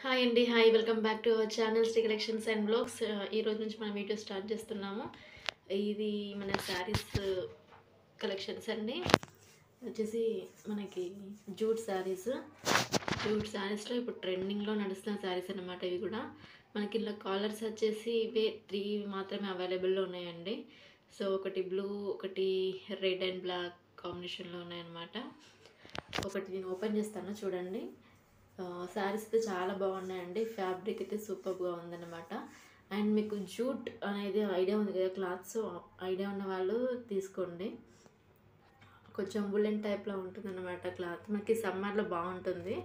Hi అండి. Hi. Welcome back to our channel Sri collections and blogs. ఈ రోజు నుంచి మనం వీడియో స్టార్ట్ చేస్తున్నాము. ఇది మన శారీస్ కలెక్షన్స్ అండి. వచ్చేసి మనకి జూట్ శారీస్. జూట్ శారీస్లో ఇప్పుడు ట్రెండింగ్లో నడుస్తున్న శారీస్ అన్నమాట. ఇవి కూడా మనకి ఇలా కాలర్స్ వచ్చేసి ఇవే 3 మాత్రమే అవైలబుల్లో ఉన్నాయండి. సో ఒకటి బ్లూ, ఒకటి రెడ్ అండ్ బ్లాక్ కాంబినేషన్లో ఉన్నాయన్నమాట. ఒకటి నేను ఓపెన్ చేస్తాను చూడండి. శారీస్ అయితే చాలా బాగున్నాయండి. ఫ్యాబ్రిక్ అయితే సూపర్గా ఉందన్నమాట. అండ్ మీకు జూట్ అనేది ఐడియా ఉంది కదా, క్లాత్స్ ఐడియా ఉన్న వాళ్ళు తీసుకోండి. కొంచెం వులెన్ టైప్లో ఉంటుందన్నమాట క్లాత్. మనకి సమ్మర్లో బాగుంటుంది.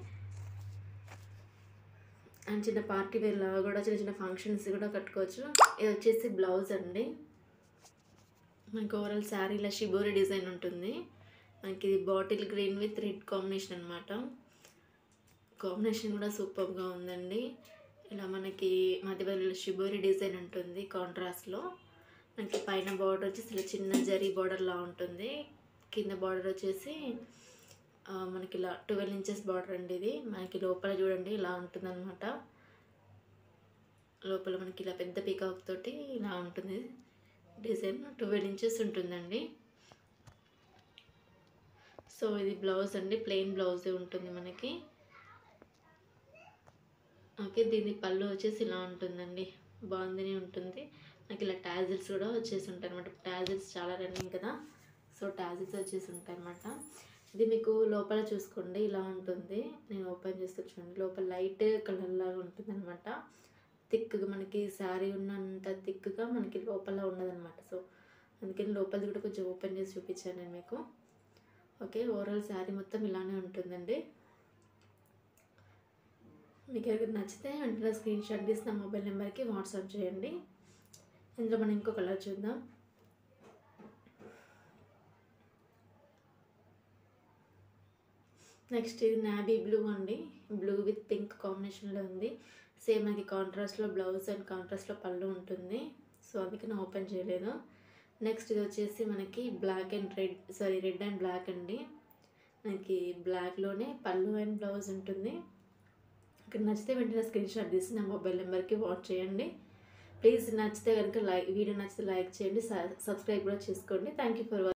అండ్ చిన్న పార్టీ వేర్లో కూడా చిన్న చిన్న ఫంక్షన్స్ కూడా కట్టుకోవచ్చు. ఇది వచ్చేసి బ్లౌజ్ అండి. మనకి ఓవరాల్ శారీలో షిబోరి డిజైన్ ఉంటుంది. మనకి ఇది bottle green with red combination అనమాట. కాంబినేషన్ కూడా సూపర్గా ఉందండి. ఇలా మనకి మధ్యలో షిబోరి డిజైన్ ఉంటుంది కాంట్రాస్ట్లో. మనకి పైన బార్డర్ వచ్చేసి ఇలా చిన్న జరీ బార్డర్లా ఉంటుంది. కింద బార్డర్ వచ్చేసి మనకి ఇలా 12 ఇంచెస్ బార్డర్ అండి. ఇది మనకి లోపల చూడండి ఇలా ఉంటుందన్నమాట. లోపల మనకి ఇలా పెద్ద పీకాక్ తోటి ఇలా ఉంటుంది డిజైన్. 12 ఇంచెస్ ఉంటుందండి. సో ఇది బ్లౌజ్ అండి. ప్లెయిన్ బ్లౌజే ఉంటుంది మనకి. ఓకే, దీని పళ్ళు వచ్చేసి ఇలా ఉంటుందండి. బాగుందని ఉంటుంది. నాకు ఇలా టాజిల్స్ కూడా వచ్చేసి ఉంటాయి అనమాట. టాజిల్స్ చాలా రన్నింగ్ కదా, సో టాజిల్స్ వచ్చేసి ఉంటాయి అనమాట. ఇది మీకు లోపల చూసుకోండి ఇలా ఉంటుంది. నేను ఓపెన్ చేస్తే చూడండి, లోపల లైట్ కలర్ లాగా ఉంటుంది అనమాట. థిక్గా మనకి శారీ ఉన్నంత థిక్గా మనకి లోపల ఉన్నదనమాట. సో అందుకని లోపలిది కూడా కొంచెం ఓపెన్ చేసి చూపించాను నేను మీకు. ఓకే, ఓవరాల్ శారీ మొత్తం ఇలానే ఉంటుందండి. మీకు ఎవరికి నచ్చితే వెంటనే స్క్రీన్ షాట్ తీసి నా మొబైల్ నెంబర్కి వాట్సాప్ చేయండి. ఇందులో మనం ఇంకో కలర్ చూద్దాం. నెక్స్ట్ ఇది నావీ బ్లూ అండి. బ్లూ విత్ పింక్ కాంబినేషన్లో ఉంది. సేమ్ మనకి కాంట్రాస్ట్లో బ్లౌజ్ అండ్ కాంట్రాస్ట్లో పళ్ళు ఉంటుంది. సో అందుకని ఓపెన్ చేయలేదు. నెక్స్ట్ ఇది వచ్చేసి మనకి రెడ్ అండ్ బ్లాక్ అండి. మనకి బ్లాక్లోనే పళ్ళు అండ్ బ్లౌజ్ ఉంటుంది. ఇక్కడ నచ్చితే వెంటనే స్క్రీన్ షాట్ తీసి నా మొబైల్ నెంబర్కి వాట్సాప్ చేయండి. ప్లీజ్ నచ్చితే కనుక వీడియో నచ్చితే లైక్ చేయండి, సబ్స్క్రైబ్ కూడా చేసుకోండి. Thank you for watching.